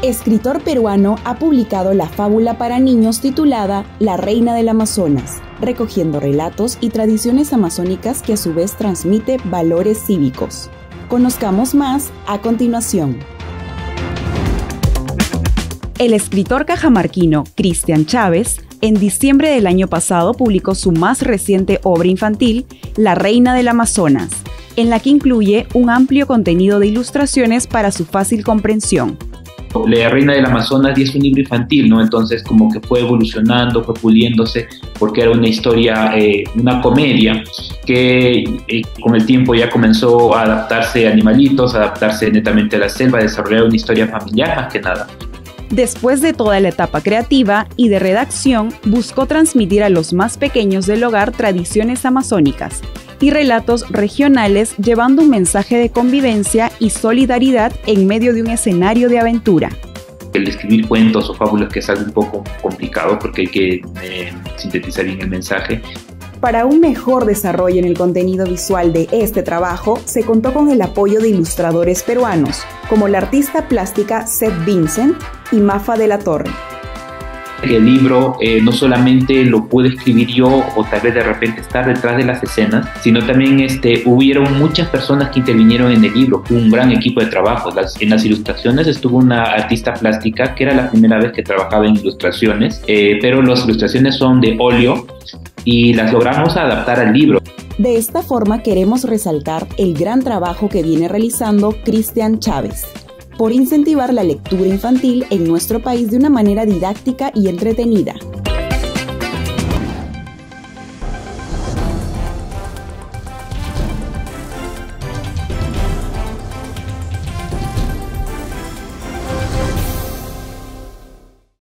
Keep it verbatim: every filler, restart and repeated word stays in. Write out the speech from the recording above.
escritor peruano, ha publicado la fábula para niños titulada La Reina del Amazonas, recogiendo relatos y tradiciones amazónicas que a su vez transmite valores cívicos. Conozcamos más a continuación. El escritor cajamarquino Cristian Chávez, en diciembre del año pasado publicó su más reciente obra infantil, La Reina del Amazonas, en la que incluye un amplio contenido de ilustraciones para su fácil comprensión. La Reina del Amazonas es un libro infantil, ¿no? Entonces como que fue evolucionando, fue puliéndose, porque era una historia, eh, una comedia que eh, con el tiempo ya comenzó a adaptarse a animalitos, a adaptarse netamente a la selva, a desarrollar una historia familiar más que nada. Después de toda la etapa creativa y de redacción, buscó transmitir a los más pequeños del hogar tradiciones amazónicas y relatos regionales, llevando un mensaje de convivencia y solidaridad en medio de un escenario de aventura. El escribir cuentos o fábulas, que es algo un poco complicado porque hay que eh, sintetizar bien el mensaje. Para un mejor desarrollo en el contenido visual de este trabajo, se contó con el apoyo de ilustradores peruanos, como la artista plástica Seth Vincent y Mafa de la Torre. El libro eh, no solamente lo pude escribir yo o tal vez de repente estar detrás de las escenas, sino también este, hubieron muchas personas que intervinieron en el libro. Fue un gran equipo de trabajo. Las, en las ilustraciones estuvo una artista plástica que era la primera vez que trabajaba en ilustraciones, eh, pero las ilustraciones son de óleo y las logramos adaptar al libro. De esta forma queremos resaltar el gran trabajo que viene realizando Cristian Chávez por incentivar la lectura infantil en nuestro país de una manera didáctica y entretenida.